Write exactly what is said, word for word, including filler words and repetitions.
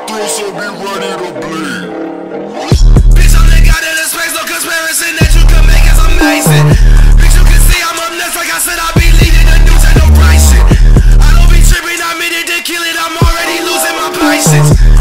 through, so be ready to bleed. Bitch, I'm the guy that expects no comparison that you can make is amazing. Bitch, you can see I'm up next, like I said, I be leading the news and no price shit. I don't be tripping, I'm in it to kill it, I'm already losing my patience.